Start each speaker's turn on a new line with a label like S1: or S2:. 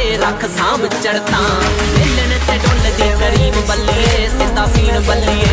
S1: रख सांभ चढ़ता मिलन ते डुलदी करीम बल्लिए सिद्धा सीन बल्लिए